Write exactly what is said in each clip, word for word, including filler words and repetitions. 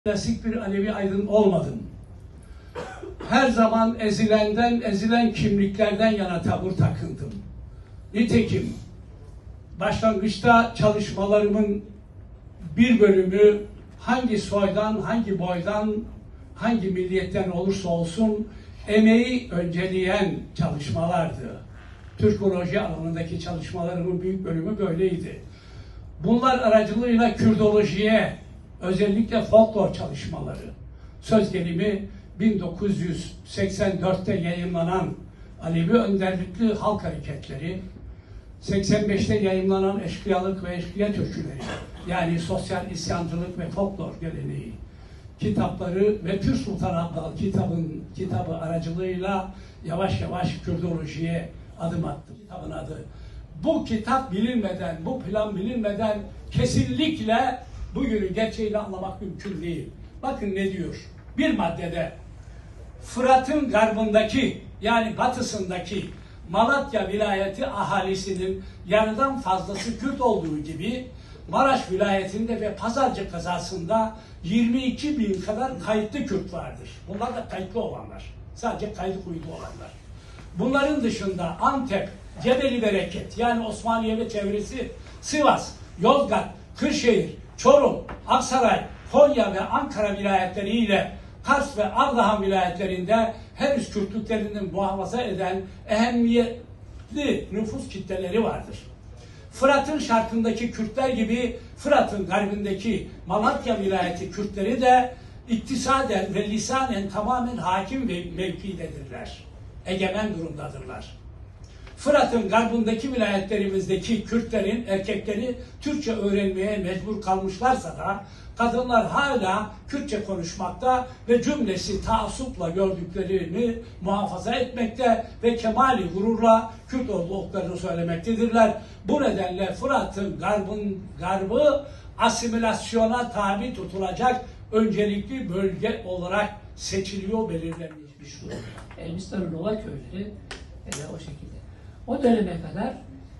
Klasik bir Alevi aydın olmadım. Her zaman ezilenden, ezilen kimliklerden yana tavır takındım. Nitekim başlangıçta çalışmalarımın bir bölümü hangi soydan, hangi boydan, hangi milliyetten olursa olsun emeği önceleyen çalışmalardı. Türkoloji alanındaki çalışmalarımın büyük bölümü böyleydi. Bunlar aracılığıyla Kürdolojiye, özellikle folklor çalışmaları, söz gelimi bin dokuz yüz seksen dörtte yayımlanan Alevi önderlikli halk hareketleri, seksen beşte yayımlanan eşkıyalık ve eşkıya türküleri, yani sosyal isyancılık ve folklor geleneği kitapları ve Pür Sultan Abdal kitabın kitabı aracılığıyla yavaş yavaş Kürdolojiye adım attım. Kitabın adı. Bu kitap bilinmeden, bu plan bilinmeden kesinlikle bugünün gerçeğini anlamak mümkün değil. Bakın ne diyor? Bir maddede Fırat'ın garbındaki, yani batısındaki Malatya vilayeti ahalisinin yarıdan fazlası Kürt olduğu gibi Maraş vilayetinde ve Pazarcık kazasında yirmi iki bin kadar kayıtlı Kürt vardır. Bunlar da kayıtlı olanlar. Sadece kaydı kuydu olanlar. Bunların dışında Antep, Cebeli Bereket, yani Osmaniye ve çevresi, Sivas, Yozgat, Kırşehir, Çorum, Aksaray, Konya ve Ankara vilayetleriyle Kars ve Ardahan vilayetlerinde henüz Kürtlüklerini muhafaza eden ehemmiyetli nüfus kitleleri vardır. Fırat'ın şarkındaki Kürtler gibi Fırat'ın garbindeki Malatya vilayeti Kürtleri de iktisaden ve lisanen tamamen hakim ve mevkidedirler. Egemen durumdadırlar. Fırat'ın garbındaki vilayetlerimizdeki Kürtlerin erkekleri Türkçe öğrenmeye mecbur kalmışlarsa da kadınlar hala Kürtçe konuşmakta ve cümlesi taassupla gördüklerini muhafaza etmekte ve kemali gururla Kürt olduklarını söylemektedirler. Bu nedenle Fırat'ın garbın, garbı asimilasyona tabi tutulacak öncelikli bölge olarak seçiliyor, belirlenmiş durumda. Elbistan'ın Nova köyleri e, o şekilde. O döneme kadar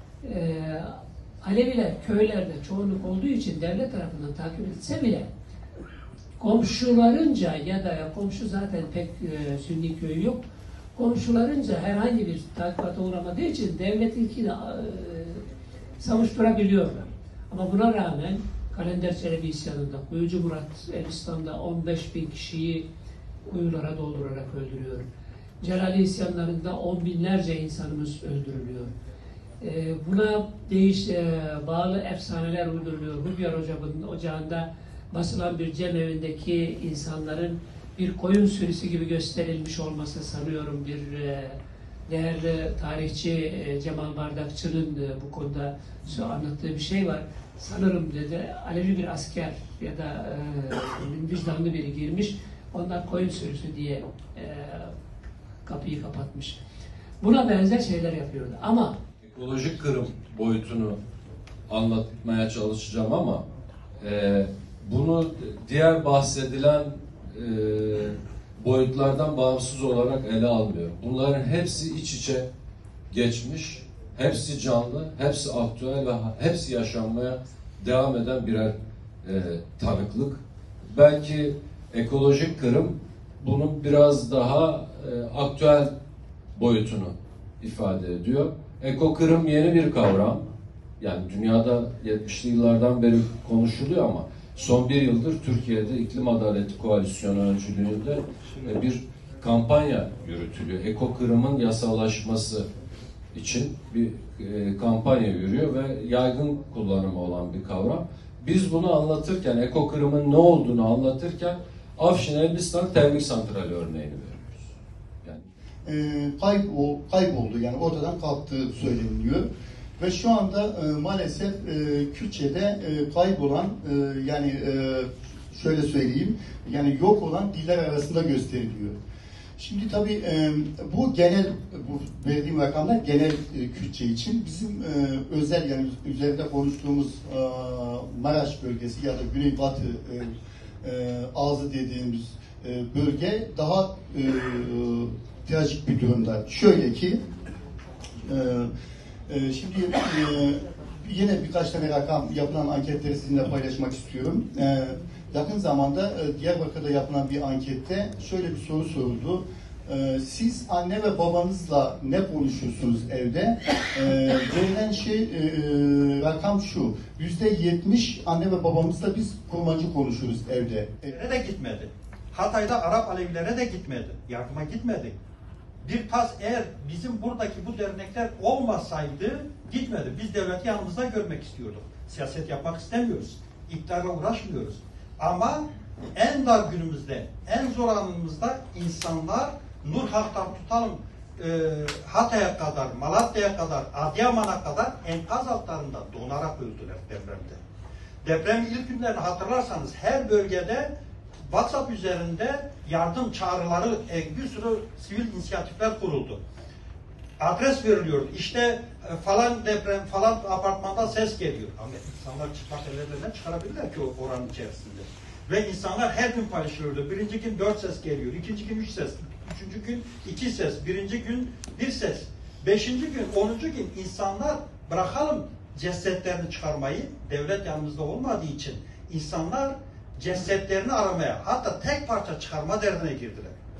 e, Aleviler köylerde çoğunluk olduğu için devlet tarafından takip edilse bile komşularınca ya da ya komşu zaten pek e, Sünni köyü yok. Komşularınca herhangi bir takibata uğramadığı için devletinkini e, savuşturabiliyorlar. Ama buna rağmen Kalender Çelebi isyanında Kuyucu Murat Elbistan'da on beş bin kişiyi kuyulara doldurarak öldürüyor. Celali isyanlarında on binlerce insanımız öldürülüyor. Ee, buna değiş, e, bağlı efsaneler uyduruluyor. Hübyar Hocam'ın ocağında basılan bir cemevindeki insanların bir koyun sürüsü gibi gösterilmiş olması sanıyorum bir e, değerli tarihçi e, Cemal Bardakçı'nın e, bu konuda anlattığı bir şey var. Sanırım dedi Alevi bir asker ya da e, vicdanlı biri girmiş. Onlar koyun sürüsü diye e, kapıyı kapatmış. Buna benzer şeyler yapıyordu. Ama ekolojik kırım boyutunu anlatmaya çalışacağım ama e, bunu diğer bahsedilen e, boyutlardan bağımsız olarak ele almıyorum. Bunların hepsi iç içe geçmiş, hepsi canlı, hepsi aktüel ve hepsi yaşanmaya devam eden birer e, tanıklık. Belki ekolojik kırım bunun biraz daha e, aktüel boyutunu ifade ediyor. Eko kırım yeni bir kavram. Yani dünyada yetmişli yıllardan beri konuşuluyor ama son bir yıldır Türkiye'de İklim Adaleti Koalisyonu öncülüğünde e, bir kampanya yürütülüyor. Eko kırımın yasallaşması için bir e, kampanya yürüyor ve yaygın kullanımı olan bir kavram. Biz bunu anlatırken, eko kırımın ne olduğunu anlatırken Afşin Elbistan termik santrali örneğini veriyoruz. Yani. E, kayıp, o, kayboldu, yani ortadan kalktığı söyleniyor. Ve şu anda e, maalesef e, Kürtçe'de e, kaybolan, e, yani e, şöyle söyleyeyim, yani yok olan diller arasında gösteriliyor. Şimdi tabii e, bu genel, bu verdiğim rakamlar genel e, Kürtçe için. Bizim e, özel, yani üzerinde konuştuğumuz e, Maraş bölgesi ya da Güneybatı e, e, ağzı dediğimiz e, bölge daha e, trajik bir durumda. Şöyle ki, e, e, şimdi e, yine birkaç tane rakam, yapılan anketleri sizinle paylaşmak istiyorum. E, yakın zamanda e, Diyarbakır'da yapılan bir ankette şöyle bir soru soruldu. E, siz anne ve babanızla ne konuşuyorsunuz evde? E, verilen şey e, rakam şu. Yüzde yetmiş anne ve babamızla biz kurmacı konuşuyoruz evde. Nereye de gitmedi. Hatay'da Arap Alevilere de gitmedi. Yardıma gitmedi. Bir tas eğer bizim buradaki bu dernekler olmasaydı gitmedi. Biz devleti yanımızda görmek istiyorduk. Siyaset yapmak istemiyoruz. İktidarla uğraşmıyoruz. Ama en dar günümüzde, en zor anımızda insanlar Nur Hak'tan tutalım e, Hatay'a kadar, Malatya'ya kadar, Adıyaman'a kadar enkaz altlarında donarak öldüler depremde. Depremin ilk günlerini hatırlarsanız her bölgede WhatsApp üzerinde yardım çağrıları, e, bir sürü sivil inisiyatifler kuruldu. Adres veriliyor. İşte e, falan deprem, falan apartmanda ses geliyor. Ama insanlar çıplak ellerine çıkarabilirler ki o oranın içerisinde. Ve insanlar her gün paylaşıyordu. Birinci gün dört ses geliyor, ikinci gün üç ses, üçüncü gün iki ses, birinci gün bir ses. Beşinci gün, onuncu gün insanlar bırakalım cesetlerini çıkarmayı, devlet yanımızda olmadığı için insanlar cesetlerini aramaya, hatta tek parça çıkarma derdine girdiler.